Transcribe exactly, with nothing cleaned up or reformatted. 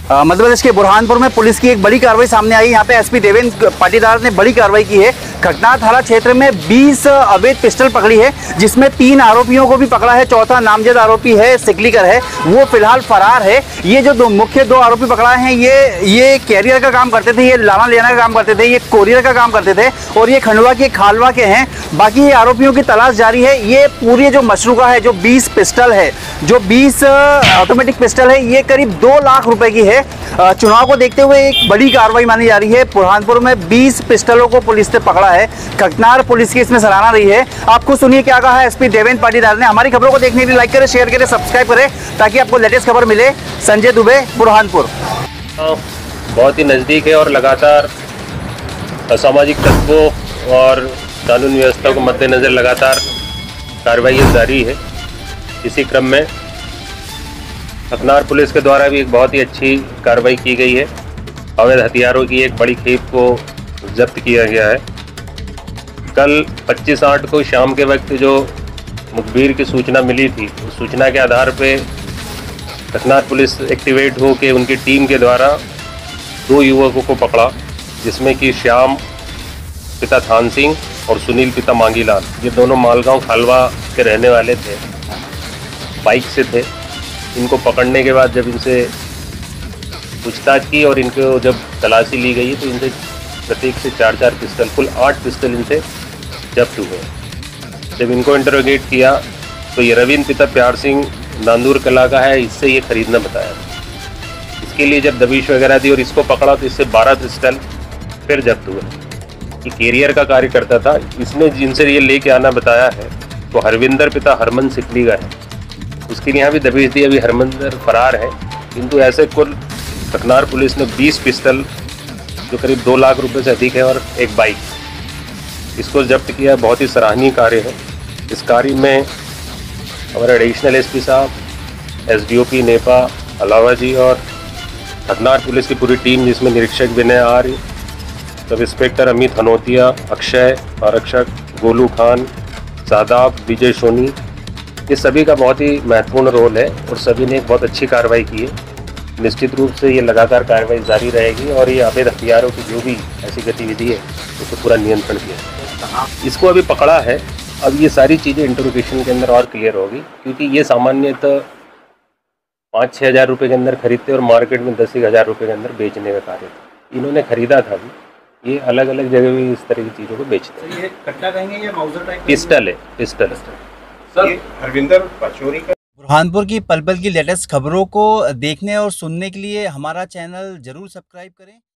मध्य प्रदेश के बुरहानपुर में पुलिस की एक बड़ी कार्रवाई सामने आई। यहाँ पे एसपी देवेंद्र पाटीदार ने बड़ी कार्रवाई की है। घटना थाना क्षेत्र में बीस अवैध पिस्टल पकड़ी है, जिसमें तीन आरोपियों को भी पकड़ा है। चौथा नामजद आरोपी है, सिकलीकर है, वो फिलहाल फरार है। ये जो दो मुख्य दो आरोपी पकड़ा है, ये ये कैरियर का काम करते थे, ये लाना लेना का काम करते थे, ये कोरियर का काम करते थे और ये खंडवा के खालवा के हैं। बाकी ये आरोपियों की तलाश जारी है। ये पूरी जो मशरूका है, जो बीस पिस्टल है, जो बीस ऑटोमेटिक पिस्टल है, ये करीब दो लाख रुपए की है। चुनाव को देखते हुए एक बड़ी कार्रवाई मानी जा रही है। बुरहानपुर में बीस पिस्टलों को पुलिस ने पकड़ा है। ककनार पुलिस की इसमें सराहना रही है। आप खुद सुनिए क्या कहा है एसपी देवेंद्र पाटीदार ने। हमारी खबरों को देखने के लिए लाइक करें, शेयर करें, सब्सक्राइब करें ताकि आपको लेटेस्ट खबर मिले। संजय दुबे, बुरहानपुर। बहुत ही नज़दीक है और लगातार असामाजिक तत्वों और कानून व्यवस्था को मद्देनज़र लगातार कार्रवाई जारी है। इसी क्रम में ककनार पुलिस के द्वारा भी एक बहुत ही अच्छी कार्रवाई की गई है। अवैध हथियारों की एक बड़ी खेप को जब्त किया गया है। कल पच्चीस आठ को शाम के वक्त जो मुखबिर की सूचना मिली थी, उस सूचना के आधार पे ककनार पुलिस एक्टिवेट हो के उनकी टीम के द्वारा दो युवकों को पकड़ा, जिसमें कि श्याम पिता थान सिंह और सुनील पिता मांगीलाल। ये दोनों मालगांव खालवा के रहने वाले थे, बाइक से थे। इनको पकड़ने के बाद जब इनसे पूछताछ की और इनको जब तलाशी ली गई तो इनसे प्रत्येक से चार चार पिस्टल, कुल आठ पिस्टल इनसे जब्त हुए। जब इनको इंटरोगेट किया तो ये रविंद्र पिता प्यार सिंह नांदूर कला का है, इससे ये खरीदना बताया। इसके लिए जब दबिश वगैरह दी और इसको पकड़ा तो इससे बारह पिस्टल फिर जब्त हुए। ये कैरियर का कार्य करता था। इसने जिनसे ये लेके आना बताया है तो हरविंदर पिता हरमन सिकली का है। उसके लिए यहाँ भी दबिश दी। अभी हरमंदर फरार है, किंतु ऐसे कुल ककनार पुलिस ने बीस पिस्टल जो करीब दो लाख रुपए से अधिक है और एक बाइक, इसको जब्त किया। बहुत ही सराहनीय कार्य है। इस कार्य में हमारे एडिशनल एसपी साहब, एसडीओपी नेपा अलावा जी और ककनार पुलिस की पूरी टीम, जिसमें निरीक्षक विनय आर्य, सब इंस्पेक्टर अमित हनोतिया, अक्षय, आरक्षक गोलू खान, सादाब, विजय सोनी, ये सभी का बहुत ही महत्वपूर्ण रोल है और सभी ने एक बहुत अच्छी कार्रवाई की है। निश्चित रूप से ये लगातार कार्रवाई जारी रहेगी और ये अवैध हथियारों की जो भी ऐसी गतिविधि है उसको पूरा नियंत्रण किया। इसको अभी पकड़ा है। अब ये सारी चीज़ें इंटरोगेशन के अंदर और क्लियर होगी, क्योंकि ये सामान्यतः पाँच छः हज़ार रुपये के अंदर खरीदते और मार्केट में दस एक हज़ार रुपये के अंदर बेचने का कार्य था। इन्होंने खरीदा था भी। ये अलग अलग जगह भी इस तरह की चीज़ों को बेचते हैं। ये कट्टा कहेंगे या माउजर टाइप? पिस्टल है, पिस्टल। सर, हरविंदर पचोरी का। बुरहानपुर की पल पल की लेटेस्ट खबरों को देखने और सुनने के लिए हमारा चैनल जरूर सब्सक्राइब करें।